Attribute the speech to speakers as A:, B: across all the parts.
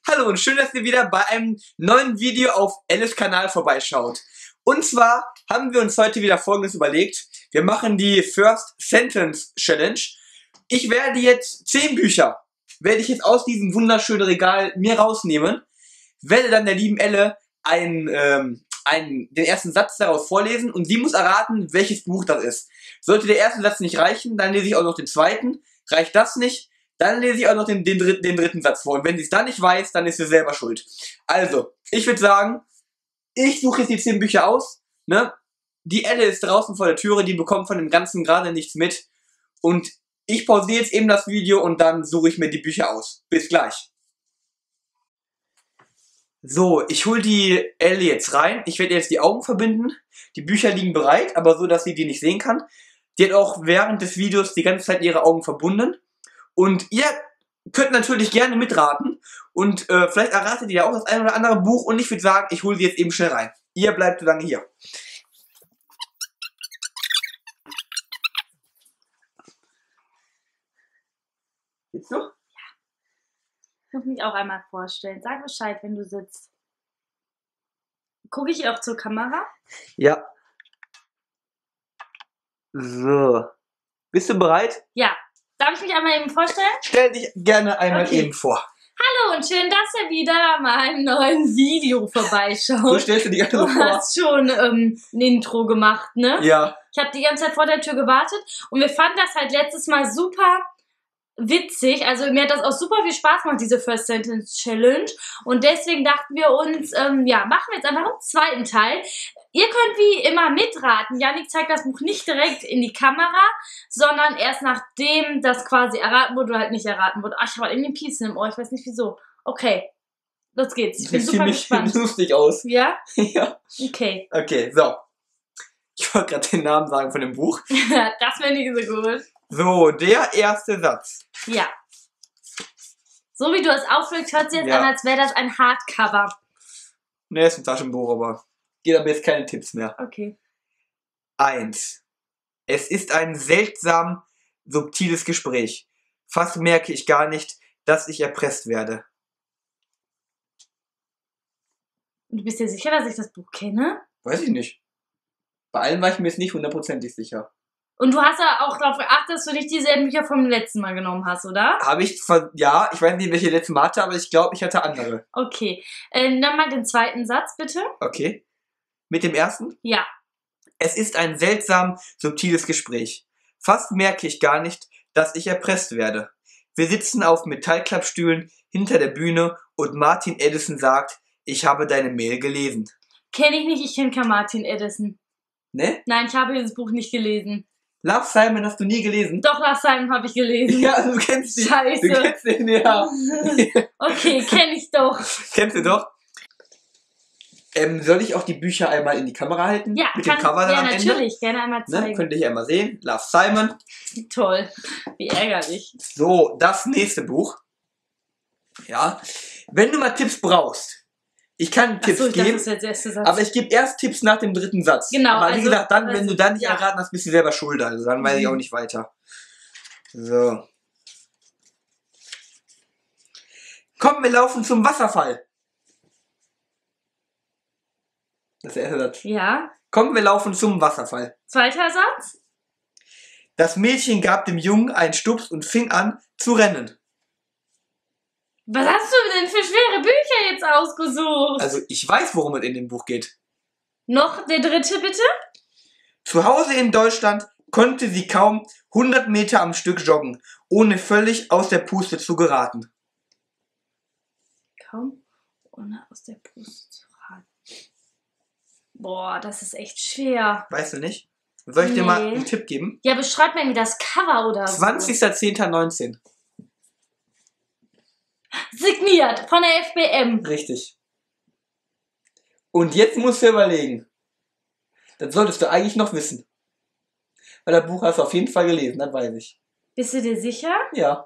A: Hallo und schön, dass ihr wieder bei einem neuen Video auf Alice Kanal vorbeischaut. Und zwar haben wir uns heute wieder Folgendes überlegt. Wir machen die First Sentence Challenge. Ich werde jetzt 10 Bücher, aus diesem wunderschönen Regal mir rausnehmen, werde dann der lieben Elle den ersten Satz daraus vorlesen und sie muss erraten, welches Buch das ist. Sollte der erste Satz nicht reichen, dann lese ich auch noch den zweiten. Reicht das nicht, dann lese ich auch noch den dritten Satz vor. Und wenn sie es dann nicht weiß, dann ist sie selber schuld. Also, ich würde sagen, ich suche jetzt die 10 Bücher aus. Ne? Die Elle ist draußen vor der Türe, die bekommt von dem Ganzen gerade nichts mit. Und ich pausiere jetzt eben das Video und dann suche ich mir die Bücher aus. Bis gleich. So, ich hole die Elle jetzt rein. Ich werde jetzt die Augen verbinden. Die Bücher liegen bereit, aber so, dass sie die nicht sehen kann. Die hat auch während des Videos die ganze Zeit ihre Augen verbunden. Und ihr könnt natürlich gerne mitraten. Und vielleicht erratet ihr ja auch das ein oder andere Buch. Und ich würde sagen, ich hole sie jetzt eben schnell rein. Ihr bleibt so lange hier. Sitzt du?
B: Ich muss mich auch einmal vorstellen. Sag Bescheid, wenn du sitzt. Gucke ich auch zur Kamera?
A: Ja. So. Bist du bereit?
B: Ja. Darf ich mich einmal eben vorstellen?
A: Stell dich gerne einmal eben vor.
B: Hallo und schön, dass ihr wieder bei meinem neuen Video vorbeischaut.
A: So stellst du dich einfach
B: Du
A: vor.
B: hast schon ein Intro gemacht, ne?
A: Ja.
B: Ich habe die ganze Zeit vor der Tür gewartet und wir fanden das halt letztes Mal super witzig. Also mir hat das auch super viel Spaß gemacht, diese First Sentence Challenge. Und deswegen dachten wir uns, ja, machen wir jetzt einfach einen zweiten Teil. Ihr könnt wie immer mitraten. Jannik zeigt das Buch nicht direkt in die Kamera, sondern erst nachdem das quasi erraten wurde oder halt nicht erraten wurde. Ach, ich habe halt irgendwie ein Piepsen im Ohr, ich weiß nicht wieso. Okay, los geht's. Ich bin super gespannt.
A: Sieht lustig aus.
B: Ja?
A: Ja.
B: Okay.
A: Okay, so. Ich wollte gerade den Namen sagen von dem Buch.
B: Das wäre nicht so gut.
A: So, der erste Satz.
B: Ja. So wie du es ausdrückst, hört sich jetzt an, als wäre das ein Hardcover.
A: Ne, ist ein Taschenbuch, aber geht aber jetzt keine Tipps mehr.
B: Okay.
A: 1. Es ist ein seltsam subtiles Gespräch. Fast merke ich gar nicht, dass ich erpresst werde.
B: Und du bist dir sicher, dass ich das Buch kenne?
A: Weiß ich nicht. Bei allem war ich mir jetzt nicht hundertprozentig sicher.
B: Und du hast ja auch darauf geachtet, dass du nicht dieselben Bücher vom letzten Mal genommen hast, oder?
A: Habe ich zwar, ja, ich weiß nicht, welche letzten Mal hatte, aber ich glaube, ich hatte andere.
B: Okay. Dann mal den zweiten Satz, bitte.
A: Okay. Mit dem ersten?
B: Ja.
A: Es ist ein seltsam subtiles Gespräch. Fast merke ich gar nicht, dass ich erpresst werde. Wir sitzen auf Metallklappstühlen hinter der Bühne und Martin Edison sagt, ich habe deine Mail gelesen.
B: Kenne ich nicht, ich kenne keinen Martin Edison.
A: Ne?
B: Nein, ich habe dieses Buch nicht gelesen.
A: Love Simon hast du nie gelesen?
B: Doch, Love Simon habe ich gelesen.
A: Ja, du kennst den.
B: Scheiße.
A: Du kennst den, ja.
B: Okay, kenne ich doch.
A: Kennst du doch? Soll ich auch die Bücher einmal in die Kamera halten?
B: Ja,
A: mit dem Cover dann
B: ja,
A: am Ende?
B: natürlich. Gerne einmal zeigen.
A: Ne? Könnt ihr hier einmal sehen. Love Simon.
B: Toll. Wie ärgerlich.
A: So, das nächste Buch. Ja. Wenn du mal Tipps brauchst, ich kann Tipps
B: Achso,
A: geben,
B: das ist jetzt der erste Satz.
A: aber ich gebe erst Tipps nach dem dritten Satz.
B: Genau.
A: Aber wie
B: also,
A: gesagt, dann, wenn du dann nicht
B: ja.
A: erraten hast, bist du selber schuld. Also dann weiß ich auch nicht weiter. So. Komm, wir laufen zum Wasserfall. Das ist der erste Satz.
B: Ja.
A: Komm, wir laufen zum Wasserfall.
B: Zweiter Satz.
A: Das Mädchen gab dem Jungen einen Stups und fing an zu rennen.
B: Was hast du denn für schwere Bücher jetzt ausgesucht?
A: Also ich weiß, worum es in dem Buch geht.
B: Noch der dritte, bitte?
A: Zu Hause in Deutschland konnte sie kaum 100 Meter am Stück joggen, ohne völlig aus der Puste zu geraten.
B: Kaum ohne aus der Puste zu raten. Boah, das ist echt schwer.
A: Weißt du nicht? Soll ich dir mal einen Tipp geben?
B: Ja, beschreib mir irgendwie das Cover oder so.
A: 20.10.19.
B: Signiert von der FBM.
A: Richtig. Und jetzt musst du überlegen. Das solltest du eigentlich noch wissen. Weil das Buch hast du auf jeden Fall gelesen, das weiß ich.
B: Bist du dir sicher?
A: Ja.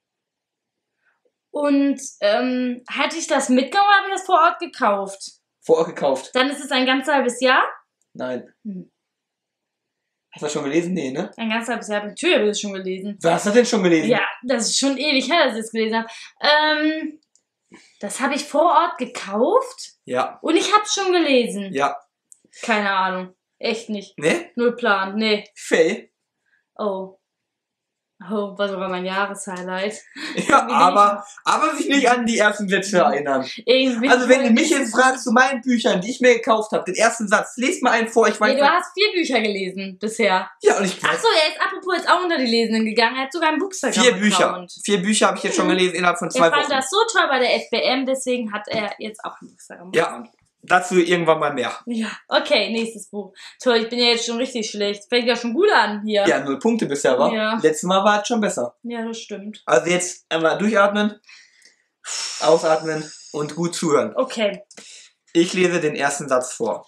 B: Und hatte ich das mitgenommen oder habe ich das vor Ort gekauft?
A: Vor Ort gekauft.
B: Dann ist es ein ganz halbes Jahr?
A: Nein. Hast du das schon gelesen? Nee, ne?
B: Ein ganz halbes Jahr. Natürlich habe ich das schon gelesen.
A: Was hast du denn schon gelesen?
B: Ja, das ist schon ewig her, dass ich das gelesen habe. Das habe ich vor Ort gekauft
A: Ja.
B: und ich habe es schon gelesen.
A: Ja.
B: Keine Ahnung. Echt nicht.
A: Ne?
B: Null Plan. Nee.
A: Faye.
B: Oh. Oh, war sogar mein Jahreshighlight.
A: Ja, aber sich nicht an die ersten Sätze erinnern.
B: Irgendwie
A: Also wenn du mich jetzt fragst zu meinen Büchern, die ich mir gekauft habe, den ersten Satz, lest mal einen vor, ich weiß
B: Nee, du hast 4 Bücher gelesen bisher.
A: Ja, und ich weiß.
B: Achso, er ist apropos jetzt auch unter die Lesenden gegangen. Er hat sogar einen Bookstagram.
A: 4 Bücher. 4 Bücher habe ich jetzt schon gelesen innerhalb von 2
B: Er
A: Wochen.
B: fand das so toll bei der FBM, deswegen hat er jetzt auch einen Bookstagram.
A: Ja, dazu irgendwann mal mehr.
B: Ja, okay, nächstes Buch. Toll, ich bin ja jetzt schon richtig schlecht. Fängt ja schon gut an hier.
A: Ja, 0 Punkte bisher, war.
B: Ja.
A: Letztes Mal war es schon besser.
B: Ja, das stimmt.
A: Also jetzt einmal durchatmen, ausatmen und gut zuhören.
B: Okay.
A: Ich lese den ersten Satz vor.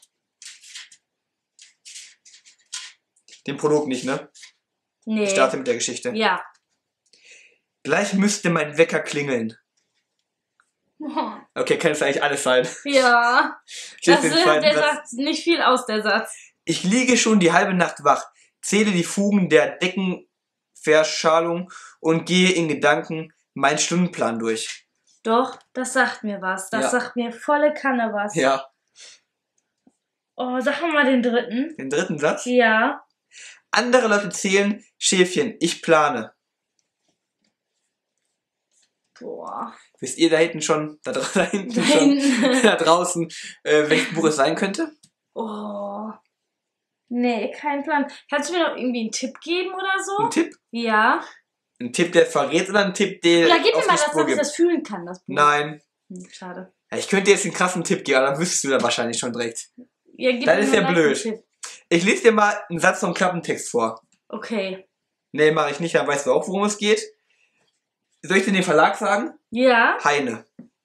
A: Den Prolog nicht, ne?
B: Nee.
A: Ich starte mit der Geschichte.
B: Ja.
A: Gleich müsste mein Wecker klingeln. Okay, kann es eigentlich alles sein.
B: Ja.
A: Ich lese
B: Das
A: den
B: ist,
A: zweiten
B: der
A: Satz.
B: sagt nicht viel aus, der Satz.
A: Ich liege schon die halbe Nacht wach, zähle die Fugen der Deckenverschalung und gehe in Gedanken meinen Stundenplan durch.
B: Doch, das sagt mir was. Das
A: Ja.
B: sagt mir volle Kanne was.
A: Ja,
B: Oh, sag mal den dritten.
A: den dritten Satz.
B: Ja.
A: Andere Leute zählen Schäfchen, ich plane.
B: Boah.
A: Wisst ihr da hinten schon, da hinten
B: Da
A: schon,
B: hinten.
A: da draußen, welches Buch es sein könnte?
B: Oh. Nee, kein Plan. Kannst du mir noch irgendwie einen Tipp geben oder so?
A: Ein Tipp?
B: Ja.
A: Ein Tipp, der verrät oder ein Tipp, der
B: Oder gib mir
A: auf
B: mal
A: die
B: das,
A: Spur
B: dass ich
A: gibt?
B: das fühlen kann, das Buch.
A: Nein.
B: Schade.
A: Ja, ich könnte jetzt einen krassen Tipp geben, aber dann wüsstest du da wahrscheinlich schon direkt.
B: Ja, gib
A: Das
B: mir
A: ist
B: nur
A: ja
B: gleich
A: blöd.
B: einen Tipp.
A: Ich lese dir mal einen Satz vom Klappentext vor.
B: Okay.
A: Nee, mache ich nicht, dann weißt du auch, worum es geht. Soll ich dir den Verlag sagen?
B: Ja.
A: Heine.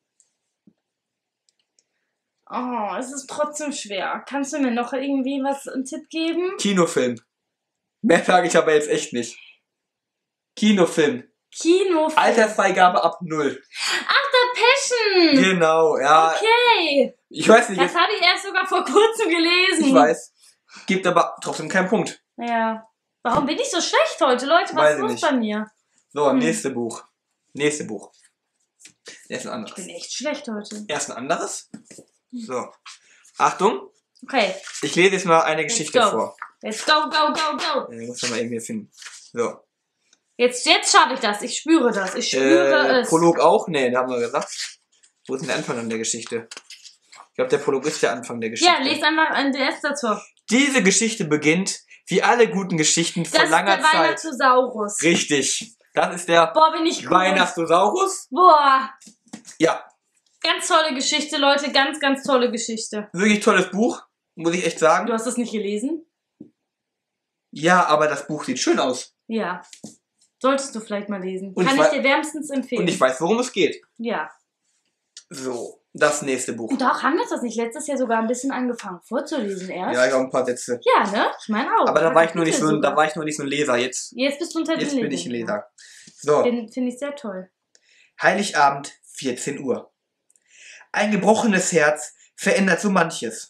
B: Oh, es ist trotzdem schwer. Kannst du mir noch irgendwie einen Tipp geben?
A: Kinofilm. Mehr sage ich aber jetzt echt nicht. Kinofilm.
B: Kinofilm.
A: Altersfreigabe ab 0.
B: Ach, der Passion.
A: Genau, ja.
B: Okay.
A: Ich weiß nicht,
B: Das habe ich erst sogar vor kurzem gelesen.
A: ich weiß. Gibt aber trotzdem keinen Punkt.
B: Ja. Warum bin ich so schlecht heute, Leute? Was
A: Weiß
B: ist
A: ich
B: los
A: nicht.
B: bei mir?
A: So, nächste Buch. Nächste Buch. Erst ein
B: Ich
A: anderes.
B: bin echt schlecht heute.
A: Erst ein anderes. So. Achtung,
B: Okay.
A: ich lese jetzt mal eine Geschichte
B: go.
A: vor.
B: Let's go, go, go, go.
A: Ich muss mal irgendwie finden. So.
B: Jetzt schaffe ich das. Ich spüre das. Ich spüre es.
A: Prolog auch? Nee, da haben wir gesagt. Wo ist denn der Anfang an der Geschichte? Ich glaube, der Prolog ist der Anfang der Geschichte.
B: Ja, lest einfach an der erste dazu.
A: Diese Geschichte beginnt, wie alle guten Geschichten, vor
B: Das ist
A: langer
B: der
A: Zeit.
B: Weihnachtsosaurus.
A: Richtig. Das ist der
B: Boah, bin ich gut.
A: Weihnachtsosaurus.
B: Boah.
A: Ja,
B: Ganz tolle Geschichte, Leute. Ganz, ganz tolle Geschichte.
A: wirklich tolles Buch, muss ich echt sagen.
B: Du hast das nicht gelesen?
A: Ja, aber das Buch sieht schön aus.
B: Ja. Solltest du vielleicht mal lesen.
A: Und
B: Kann
A: ich
B: ich
A: wei-
B: dir wärmstens empfehlen.
A: Und ich weiß, worum es geht.
B: Ja.
A: So, das nächste Buch.
B: Doch, haben wir das nicht letztes Jahr sogar ein bisschen angefangen vorzulesen erst?
A: Ja, ich habe ein paar Sätze.
B: Ja, ne? Ich meine auch.
A: Aber da war ich noch nicht so,
B: Kapitel
A: da war ich noch nicht so ein Leser. Jetzt
B: Jetzt bist du unter den
A: bin ich ein
B: Lesern.
A: Leser. So,
B: Den finde ich sehr toll.
A: Heiligabend, 14 Uhr. Ein gebrochenes Herz verändert so manches.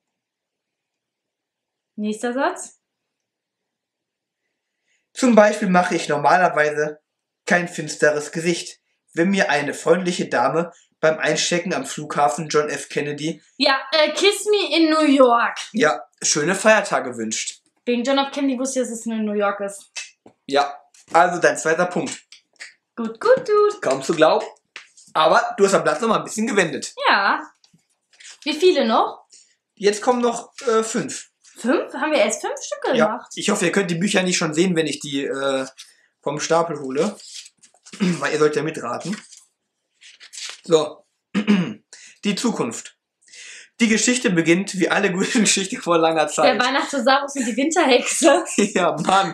B: Nächster Satz.
A: Zum Beispiel mache ich normalerweise kein finsteres Gesicht, wenn mir eine freundliche Dame beim Einchecken am Flughafen John F. Kennedy,
B: Ja, Kiss Me in New York.
A: ja, schöne Feiertage wünscht.
B: Wegen John F. Kennedy wusste ich, dass es in New York ist.
A: Ja, also dein zweiter Punkt.
B: Gut, gut, gut.
A: Kaum zu glauben. Aber du hast am Blatt noch mal ein bisschen gewendet.
B: Ja. Wie viele noch?
A: Jetzt kommen noch 5.
B: 5? Haben wir erst 5 Stücke
A: Ja,
B: gemacht?
A: ich hoffe, ihr könnt die Bücher nicht schon sehen, wenn ich die vom Stapel hole. Weil ihr sollt ja mitraten. So. Die Zukunft. Die Geschichte beginnt, wie alle guten Geschichten vor langer
B: Der
A: Zeit.
B: Weihnachtsosaurus und die Winterhexe.
A: Ja, Mann.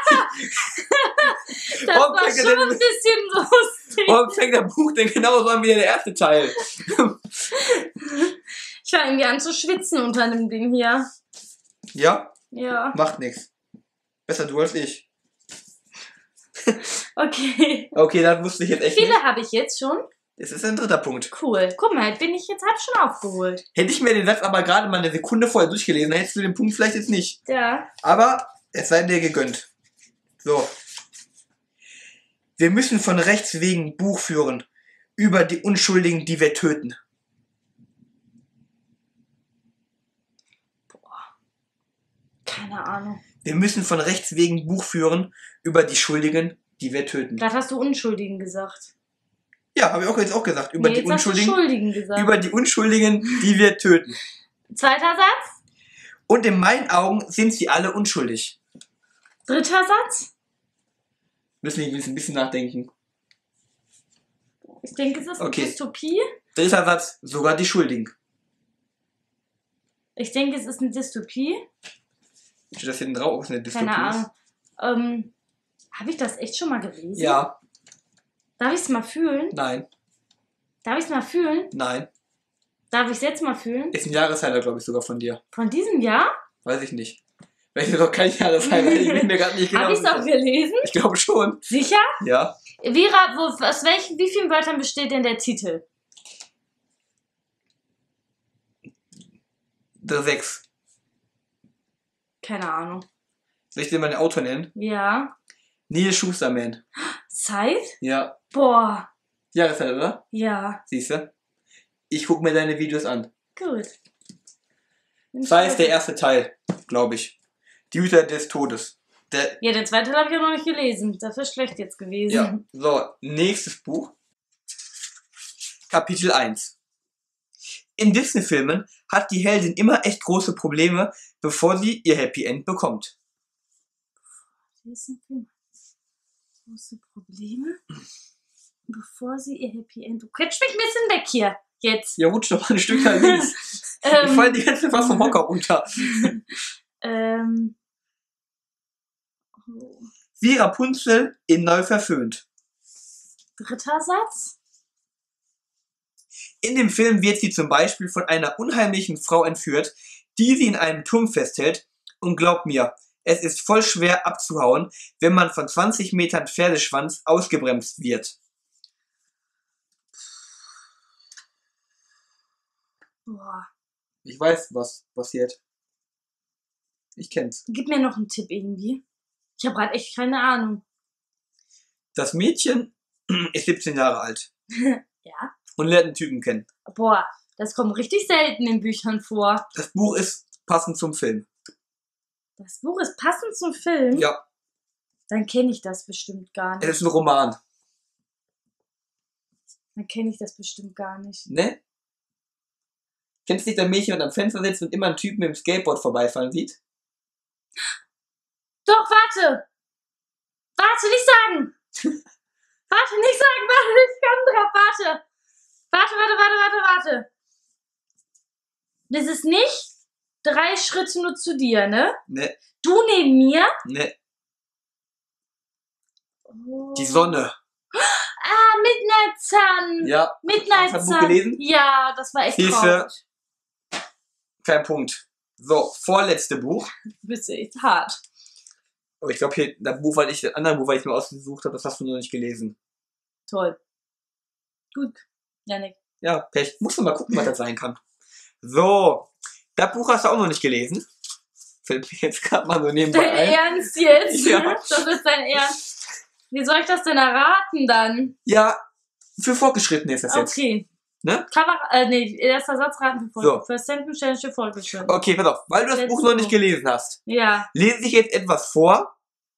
B: Das
A: Warum
B: war
A: fängt er
B: schon
A: denn-
B: ein bisschen lustig.
A: Warum fängt das Buch denn genauso an wie der erste Teil?
B: Ich fange irgendwie an zu schwitzen unter dem Ding hier.
A: Ja,
B: Ja,
A: macht nichts. Besser du als ich.
B: okay.
A: Okay, das wusste ich jetzt
B: Wie
A: echt nicht.
B: viele habe ich jetzt schon?
A: Das ist ein dritter Punkt.
B: Cool. Guck mal, bin ich jetzt hab schon aufgeholt.
A: Hätte ich mir den Satz aber gerade mal eine Sekunde vorher durchgelesen, dann hättest du den Punkt vielleicht jetzt nicht.
B: Ja.
A: Aber es sei dir gegönnt. So. Wir müssen von rechts wegen Buch führen. über die Unschuldigen, die wir töten.
B: Keine Ahnung.
A: Wir müssen von Rechts wegen Buch führen über die Schuldigen, die wir töten.
B: Gerade hast du Unschuldigen gesagt.
A: Ja, habe ich auch jetzt auch gesagt. Über
B: Nee,
A: die
B: jetzt hast du
A: Unschuldigen,
B: Schuldigen gesagt.
A: über die Unschuldigen, die wir töten.
B: Zweiter Satz.
A: Und in meinen Augen sind sie alle unschuldig.
B: Dritter Satz.
A: Müssen wir ein bisschen nachdenken.
B: Ich denke, es ist eine
A: Okay.
B: Dystopie.
A: Dritter Satz, sogar die Schuldigen.
B: Ich denke, es ist eine Dystopie.
A: Steht das hinten drauf, ob es eine Dystopie
B: Keine
A: ist?
B: Ahnung. Habe ich das echt schon mal gelesen?
A: Ja,
B: Darf ich es mal fühlen?
A: nein,
B: Darf ich es mal fühlen?
A: nein.
B: Darf ich es jetzt mal fühlen?
A: Ist ein Jahresheiler, glaube ich, sogar von dir.
B: Von diesem Jahr?
A: Weiß ich nicht. Vielleicht ist doch kein Jahresheiler, ich bin mir gerade nicht genau
B: Habe ich es auch
A: sicher.
B: gelesen?
A: Ich glaube schon.
B: Sicher?
A: Ja.
B: Vera, aus wie vielen Wörtern besteht denn der Titel?
A: 6.
B: Keine Ahnung.
A: Soll ich dir mal den Autor nennen?
B: Ja.
A: Neil Schusterman.
B: Zeit?
A: Ja.
B: Boah.
A: Jahreszeit, oder?
B: Ja.
A: Siehst du? Ich gucke mir deine Videos an.
B: Gut.
A: 2 ist der erste Teil, glaube ich. Die Hüter des Todes.
B: Ja, den zweiten Teil habe ich ja noch nicht gelesen. Das wäre schlecht jetzt gewesen.
A: Ja. So, nächstes Buch. Kapitel 1. In Disney-Filmen hat die Heldin immer echt große Probleme, bevor sie ihr Happy End bekommt.
B: Große Probleme, bevor sie ihr Happy End... Du quetscht mich ein bisschen weg hier, jetzt.
A: Ja, rutsch doch mal ein Stück nach links. Ich fall die ganze Zeit fast vom Hocker runter.
B: Oh.
A: Wie Rapunzel in Neu verföhnt.
B: Dritter Satz.
A: In dem Film wird sie zum Beispiel von einer unheimlichen Frau entführt, die sie in einem Turm festhält. Und glaub mir, es ist voll schwer abzuhauen, wenn man von 20 Metern Pferdeschwanz ausgebremst wird.
B: Boah.
A: Ich weiß, was passiert. Ich kenn's.
B: Gib mir noch einen Tipp irgendwie. Ich habe gerade echt keine Ahnung.
A: Das Mädchen ist 17 Jahre alt
B: Ja.
A: und lernt einen Typen kennen.
B: Boah, das kommt richtig selten in Büchern vor.
A: Das Buch ist passend zum Film.
B: Das Buch ist passend zum Film?
A: Ja,
B: Dann kenne ich das bestimmt gar
A: es
B: nicht.
A: ist ein Roman.
B: Dann kenne ich das bestimmt gar nicht.
A: Ne? Kennst du nicht, der Mädchen und am Fenster sitzt und immer einen Typen mit dem Skateboard vorbeifahren sieht?
B: Doch, warte! Warte, nicht sagen! Warte, nicht sagen! Warte, ich komm drauf! Warte! Warte! Das ist nicht 3 Schritte nur zu dir, ne?
A: Ne,
B: Du neben mir?
A: ne.
B: Oh.
A: Die Sonne.
B: Ah, Midnight Sun!
A: Ja.
B: Midnight
A: Hast du das
B: Sun!
A: Buch gelesen?
B: Ja, das war echt
A: Hilfe.
B: traurig.
A: Kein Punkt. So, vorletzte Buch.
B: Du bist echt hart.
A: Aber ich glaube hier, das andere Buch, weil ich mir ausgesucht habe, das hast du noch nicht gelesen.
B: Toll. Gut, Janik.
A: Ja, Pech. Musst du mal gucken, was das sein kann. So, das Buch hast du auch noch nicht gelesen. Fällt mir jetzt gerade mal so nebenbei
B: Dein
A: ein.
B: Ernst jetzt?
A: Ja.
B: Das ist dein Ernst. Wie soll ich das denn erraten dann?
A: Ja, für Fortgeschrittene ist das jetzt.
B: Okay.
A: Ne?
B: Erster Satz raten für
A: So.
B: First Sentence Challenge für Fortgeschritten.
A: Okay, pass auf. Weil du das
B: Let's
A: Buch noch
B: go.
A: nicht gelesen hast,
B: Ja.
A: lese ich jetzt etwas vor.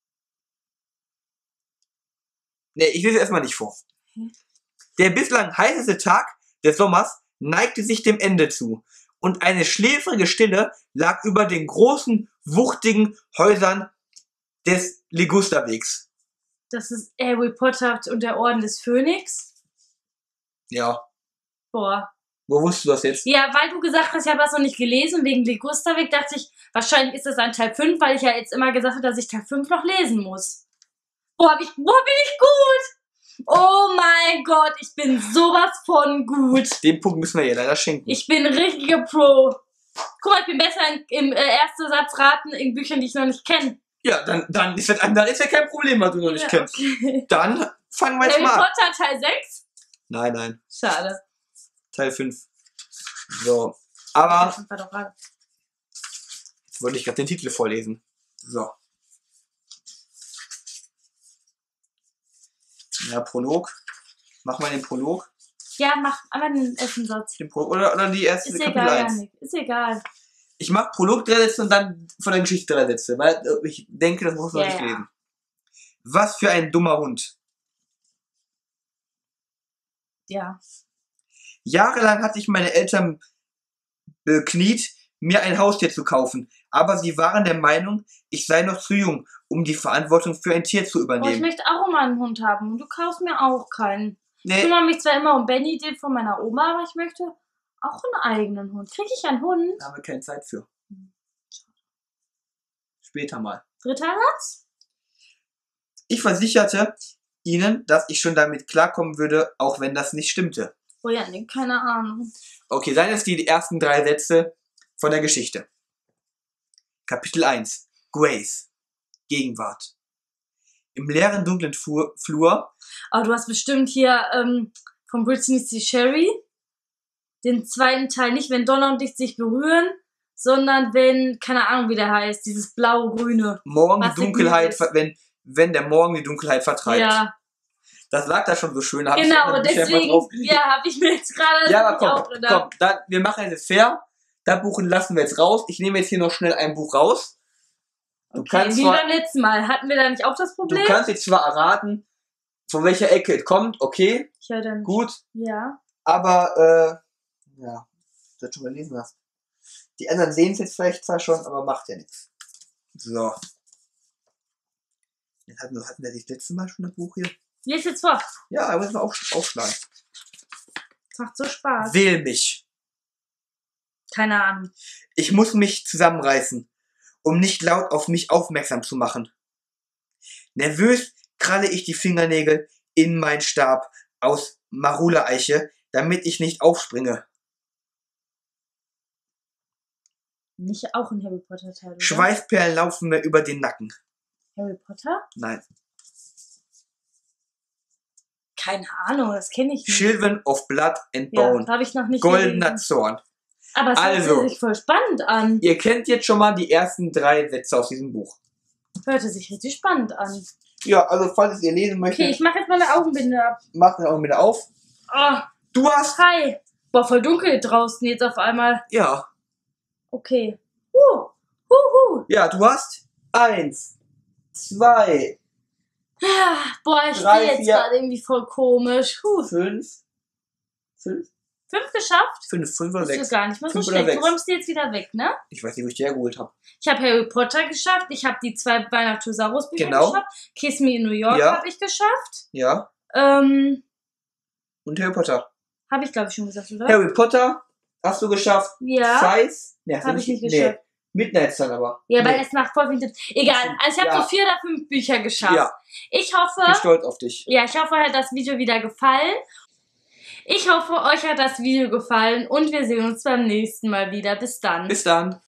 A: Ne, ich lese erstmal nicht vor. Der bislang heißeste Tag des Sommers neigte sich dem Ende zu und eine schläfrige Stille lag über den großen, wuchtigen Häusern des Ligusterwegs.
B: Das ist Harry Potter und der Orden des Phönix.
A: Ja,
B: Boah.
A: wo wusstest du das jetzt?
B: Ja, weil du gesagt hast, ich habe das noch nicht gelesen, wegen Ligusterweg, dachte ich, wahrscheinlich ist das ein Teil 5, weil ich ja jetzt immer gesagt habe, dass ich Teil 5 noch lesen muss. Boah, bin ich gut! Oh mein Gott, ich bin sowas von gut.
A: Den Punkt müssen wir ihr leider schenken.
B: Ich bin ein richtiger Pro. Guck mal, ich bin besser im ersten Satz raten in Büchern, die ich noch nicht kenne.
A: Ja, dann ist ja kein Problem, was du noch nicht kennst.
B: Okay.
A: Dann fangen wir jetzt
B: Harry
A: mal an.
B: Potter Teil 6?
A: Nein,
B: Schade.
A: Teil 5. So, aber
B: Das war doch gerade.
A: jetzt wollte ich gerade den Titel vorlesen. So. Ja, Prolog. Mach mal den Prolog.
B: Ja, mach einmal den ersten Satz.
A: Oder die erste
B: Ist
A: Kapitel
B: egal,
A: 1.
B: Janik. Ist egal.
A: Ich mach Prolog 3 Sätze und dann von der Geschichte 3 Sätze, weil ich denke, das muss man nicht lesen. Was für ein dummer Hund.
B: Ja.
A: Jahrelang hatte ich meine Eltern bekniet, mir ein Haustier zu kaufen, aber sie waren der Meinung, ich sei noch zu jung, um die Verantwortung für ein Tier zu
B: Oh, ich
A: übernehmen.
B: möchte auch mal einen Hund haben und du kaufst mir auch keinen. Ich
A: Nee,
B: kümmere mich zwar immer um Benny, den von meiner Oma, aber ich möchte auch einen eigenen Hund. Kriege ich einen Hund?
A: da haben wir keine Zeit für. Später mal.
B: Dritter Satz?
A: Ich versicherte ihnen, dass ich schon damit klarkommen würde, auch wenn das nicht stimmte.
B: Oh ja, nee, keine Ahnung.
A: Okay, seien jetzt die ersten 3 Sätze von der Geschichte. Kapitel 1. Grace. Gegenwart. Im leeren, dunklen Flur.
B: Aber du hast bestimmt hier von Britney C. Sherry den zweiten Teil nicht, wenn Donner und Licht sich berühren, sondern wenn, keine Ahnung wie der heißt, dieses blau-grüne.
A: Morgen
B: Was
A: die Dunkelheit,
B: signiert
A: wenn der Morgen die Dunkelheit vertreibt.
B: Ja,
A: Das lag da schon so schön. Hab
B: genau,
A: ich
B: deswegen, habe ich mir jetzt gerade
A: Ja, aber
B: auch
A: komm,
B: gedacht.
A: wir machen jetzt fair. Das Buch lassen wir jetzt raus. Ich nehme jetzt hier noch schnell ein Buch raus. Du
B: Okay,
A: kannst
B: wie
A: zwar,
B: beim letzten Mal. Hatten wir da nicht auch das
A: du
B: Problem?
A: kannst jetzt zwar erraten, von welcher Ecke es kommt, okay,
B: Ich höre dann.
A: gut,
B: Ja.
A: aber, ja, du das schon gelesen hast. Die anderen sehen es jetzt vielleicht zwar schon, aber macht ja nichts. So. Jetzt hatten wir das letzte Mal schon das Buch hier.
B: Lies jetzt vor.
A: Ja, da müssen wir aufschlagen.
B: Das macht so Spaß.
A: Wähl mich.
B: Keine Ahnung.
A: Ich muss mich zusammenreißen, um nicht laut auf mich aufmerksam zu machen. Nervös kralle ich die Fingernägel in meinen Stab aus Marula-Eiche, damit ich nicht aufspringe.
B: Nicht auch ein Harry Potter Teil, oder?
A: Schweißperlen laufen mir über den Nacken.
B: Harry Potter?
A: Nein.
B: Keine Ahnung, das kenne ich nicht.
A: Children of Blood and
B: Ja,
A: Bone.
B: habe ich noch nicht
A: Goldener
B: gelesen.
A: Zorn.
B: Aber es
A: Also.
B: hörte sich voll spannend an.
A: Ihr kennt jetzt schon mal die ersten 3 Sätze aus diesem Buch.
B: Hörte sich richtig spannend an.
A: Ja, also falls ihr lesen möchtet,
B: Okay, ich mache jetzt meine Augenbinde ab.
A: macht den Augen wieder auf.
B: Oh,
A: Du hast...
B: hi. Boah, voll dunkel draußen jetzt auf einmal.
A: Ja.
B: Okay.
A: Ja, du hast 1, 2,
B: Boah, ich
A: 3,
B: stehe jetzt
A: 4.
B: gerade irgendwie voll komisch.
A: 5, 5,
B: 5 geschafft?
A: 5 oder
B: Das ist
A: 6.
B: ja gar nicht mal so
A: 5 oder
B: schlecht.
A: 6.
B: Du räumst die jetzt wieder weg, ne?
A: Ich weiß nicht, wo ich die hergeholt habe.
B: Ich habe Harry Potter geschafft. Ich habe die 2 Beinachtosaurus-Bücher
A: Genau.
B: geschafft. Kiss Me in New York
A: Ja.
B: habe ich geschafft.
A: Ja.
B: Ähm,
A: Und Harry Potter.
B: habe ich glaube ich schon gesagt, oder?
A: Harry Potter hast du geschafft.
B: Ja.
A: Size. Nee, hast du
B: Habe ich nicht geschafft.
A: Midnight Sun aber.
B: Ja, weil
A: Nee.
B: es nach voll vielen Tipps. Egal. Also ich habe
A: Ja.
B: so 4 oder 5 Bücher geschafft.
A: Ja.
B: Ich
A: Ich bin
B: hoffe,
A: stolz auf dich.
B: ja, ich hoffe, euch hat das Video wieder gefallen. Ich hoffe, euch hat das Video gefallen und wir sehen uns beim nächsten Mal wieder. Bis dann.
A: Bis dann.